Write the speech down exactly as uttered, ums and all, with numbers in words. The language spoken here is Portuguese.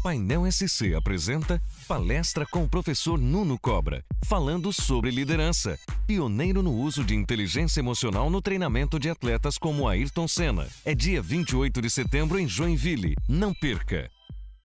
Painel S C apresenta palestra com o professor Nuno Cobra, falando sobre liderança, pioneiro no uso de inteligência emocional no treinamento de atletas como Ayrton Senna. É dia vinte e oito de setembro em Joinville. Não perca!